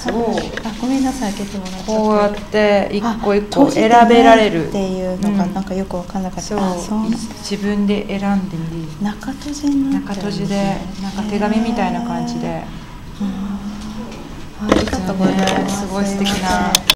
つをごめんなさい、開けてもらっちゃって。 こうやって一個一個選べられるっていうのがなんかよく分かんなかった。 自分で選んでみる。 中閉じになってるんですね。 中閉じでなんか手紙みたいな感じで。 ありがとうございます。 すごい素敵な。